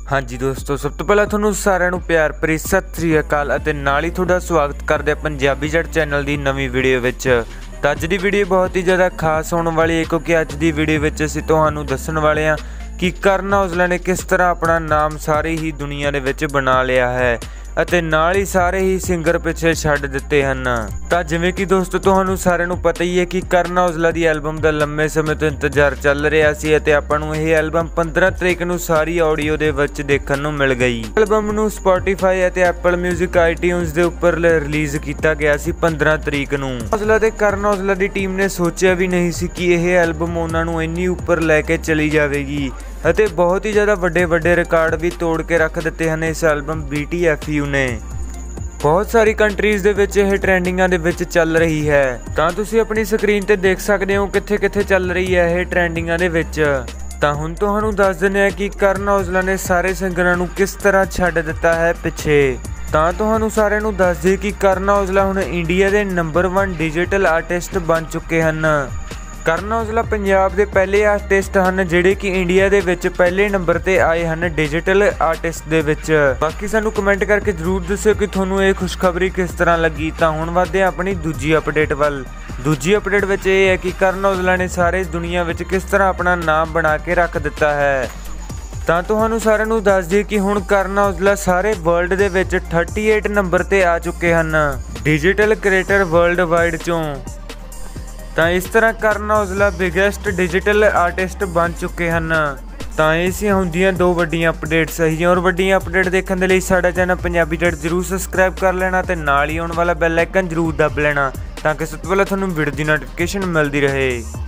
हाँ जी दोस्तों, सब तो पहला ਤੁਹਾਨੂੰ ਸਾਰਿਆਂ ਨੂੰ ਪਿਆਰ ਭਰੀ ਸਤਿ ਸ੍ਰੀ ਅਕਾਲ ਅਤੇ ਨਾਲ ਹੀ ਤੁਹਾਡਾ ਸਵਾਗਤ ਕਰਦੇ ਆ ਪੰਜਾਬੀ ਜੱਟ ਚੈਨਲ ਦੀ ਨਵੀਂ ਵੀਡੀਓ ਵਿੱਚ। ਤਾਂ ਅੱਜ ਦੀ ਵੀਡੀਓ ਬਹੁਤ ਹੀ ਜ਼ਿਆਦਾ ਖਾਸ ਹੋਣ ਵਾਲੀ ਹੈ ਕਿਉਂਕਿ ਅੱਜ ਦੀ ਵੀਡੀਓ ਵਿੱਚ ਅਸੀਂ ਤੁਹਾਨੂੰ ਦੱਸਣ ਵਾਲੇ ਹਾਂ ਕਿ ਕਰਨ ਔਜਲਾ ਨੇ ਕਿਸ ਤਰ੍ਹਾਂ ਆਪਣਾ ਨਾਮ ਸਾਰੀ ਹੀ ਦੁਨੀਆ ਦੇ ਵਿੱਚ ਬਣਾ ਲਿਆ ਹੈ ਅਤੇ ਨਾਲ ਹੀ ਸਾਰੇ ਹੀ ਸਿੰਗਰ ਪਿੱਛੇ ਛੱਡ ਦਿੱਤੇ ਹਨ। ਤਾਂ ਜਿਵੇਂ ਕਿ ਦੋਸਤੋ ਤੁਹਾਨੂੰ ਸਾਰਿਆਂ ਨੂੰ ਪਤਾ ਹੀ ਹੈ ਕਿ ਕਰਨ ਔਜਲਾ ਦੀ ਐਲਬਮ ਦਾ ਲੰਮੇ ਸਮੇਂ ਤੋਂ ਇੰਤਜ਼ਾਰ ਚੱਲ ਰਿਹਾ ਸੀ ਅਤੇ ਆਪਾਂ ਨੂੰ ਇਹ ਐਲਬਮ 15 ਤਰੀਕ ਨੂੰ ਸਾਰੀ ਆਡੀਓ ਦੇ ਵਿੱਚ ਦੇਖਣ ਨੂੰ ਮਿਲ ਗਈ। ਐਲਬਮ ਨੂੰ ਸਪੋਟੀਫਾਈ ਅਤੇ ਐਪਲ ਮਿਊਜ਼ਿਕ ਆਈਟਿਊਨਸ ਦੇ ਉੱਪਰ ਰਿਲੀਜ਼ ਕੀਤਾ ਗਿਆ ਸੀ 15 ਤਰੀਕ ਨੂੰ। ਔਜਲਾ ਤੇ ਕਰਨ ਔਜਲਾ ਦੀ ਟੀਮ ਨੇ ਸੋਚਿਆ ਵੀ ਨਹੀਂ ਸੀ ਕਿ ਇਹ ਐਲਬਮ ਉਹਨਾਂ ਨੂੰ ਇੰਨੀ ਉੱਪਰ ਲੈ ਕੇ ਚਲੀ ਜਾਵੇਗੀ ਅਤੇ ਬਹੁਤ ਹੀ ਜ਼ਿਆਦਾ ਵੱਡੇ ਰਿਕਾਰਡ ਵੀ ਤੋੜ ਕੇ ਰੱਖ ਦਿੱਤੇ ਹਨ ਇਸ ਐਲਬਮ BTFU ਨੇ। ਬਹੁਤ ਸਾਰੀ ਕੰਟਰੀਜ਼ ਦੇ ਵਿੱਚ ਇਹ ਟ੍ਰੈਂਡਿੰਗਾਂ ਦੇ ਵਿੱਚ ਚੱਲ ਰਹੀ ਹੈ। ਤਾਂ ਤੁਸੀਂ ਆਪਣੀ ਸਕਰੀਨ ਤੇ ਦੇਖ ਸਕਦੇ ਹੋ ਕਿੱਥੇ ਚੱਲ ਰਹੀ ਹੈ ਇਹ ਟ੍ਰੈਂਡਿੰਗਾਂ ਦੇ ਵਿੱਚ। ਤਾਂ ਹੁਣ ਤੁਹਾਨੂੰ ਦੱਸ ਦਿੰਦੇ ਹਾਂ ਕਿ ਕਰਨ ਔਜਲਾ ਨੇ ਸਾਰੇ ਸਿੰਗਰਾਂ ਨੂੰ ਕਿਸ ਤਰ੍ਹਾਂ ਛੱਡ ਦਿੱਤਾ ਹੈ ਪਿੱਛੇ। ਤਾਂ ਤੁਹਾਨੂੰ ਸਾਰਿਆਂ ਨੂੰ ਦੱਸ ਦਈਏ ਕਿ ਕਰਨ ਔਜਲਾ ਹੁਣ ਇੰਡੀਆ ਦੇ ਨੰਬਰ 1 ਡਿਜੀਟਲ ਆਰਟਿਸਟ ਬਣ ਚੁੱਕੇ ਹਨ। ਕਰਨ ਔਜਲਾ ਪੰਜਾਬ ਦੇ ਪਹਿਲੇ ਆਰਟਿਸਟ ਹਨ ਜਿਹੜੇ ਕਿ ਇੰਡੀਆ ਦੇ ਵਿੱਚ ਪਹਿਲੇ ਨੰਬਰ ਤੇ ਆਏ ਹਨ ਡਿਜੀਟਲ ਆਰਟਿਸਟ ਦੇ ਵਿੱਚ। ਬਾਕੀ ਸਾਨੂੰ ਕਮੈਂਟ ਕਰਕੇ ਜ਼ਰੂਰ ਦੱਸਿਓ ਕਿ ਤੁਹਾਨੂੰ ਇਹ ਖੁਸ਼ਖਬਰੀ ਕਿਸ ਤਰ੍ਹਾਂ ਲੱਗੀ। ਤਾਂ ਹੁਣ ਵਧਦੇ ਹਾਂ ਆਪਣੀ ਦੂਜੀ ਅਪਡੇਟ ਵੱਲ। ਦੂਜੀ ਅਪਡੇਟ ਵਿੱਚ ਇਹ ਹੈ ਕਿ ਕਰਨ ਔਜਲਾ ਨੇ ਸਾਰੇ ਦੁਨੀਆ ਵਿੱਚ ਕਿਸ ਤਰ੍ਹਾਂ ਆਪਣਾ ਨਾਮ ਬਣਾ ਕੇ ਰੱਖ ਦਿੱਤਾ ਹੈ। ਤਾਂ ਤੁਹਾਨੂੰ ਸਾਰਿਆਂ ਨੂੰ ਦੱਸ ਦਈਏ ਕਿ ਹੁਣ ਕਰਨ ਔਜਲਾ ਸਾਰੇ ਵਰਲਡ ਦੇ ਵਿੱਚ 38 ਨੰਬਰ ਤੇ ਆ ਚੁੱਕੇ ਹਨ ਡਿਜੀਟਲ ਕ੍ਰੀਏਟਰ ਵਰਲਡ ਵਾਈਡ ਚੋਂ। ਤਾਂ ਇਸ ਤਰ੍ਹਾਂ ਕਰਨ ਔਜਲਾ ਬਿਗੇਸਟ ਡਿਜੀਟਲ ਆਰਟਿਸਟ ਬਣ ਚੁੱਕੇ ਹਨ। ਤਾਂ ਇਹ ਸੀ ਹੁੰਦੀਆਂ ਦੋ ਵੱਡੀਆਂ ਅਪਡੇਟਸ। ਸਹੀ ਔਰ ਵੱਡੀਆਂ ਅਪਡੇਟ ਦੇਖਣ ਦੇ ਲਈ ਸਾਡਾ ਚੈਨਲ ਪੰਜਾਬੀ ਜੱਟ ਜ਼ਰੂਰ ਸਬਸਕ੍ਰਾਈਬ ਕਰ ਲੈਣਾ ਤੇ ਨਾਲ ਹੀ ਆਉਣ ਵਾਲਾ ਬੈਲ ਆਈਕਨ ਜ਼ਰੂਰ ਦੱਬ ਲੈਣਾ ਤਾਂ ਕਿ ਸਭ ਤੋਂ ਪਹਿਲਾਂ ਤੁਹਾਨੂੰ ਵੀਡੀਓ ਦੀ ਨੋਟੀਫਿਕੇਸ਼ਨ ਮਿਲਦੀ ਰਹੇ।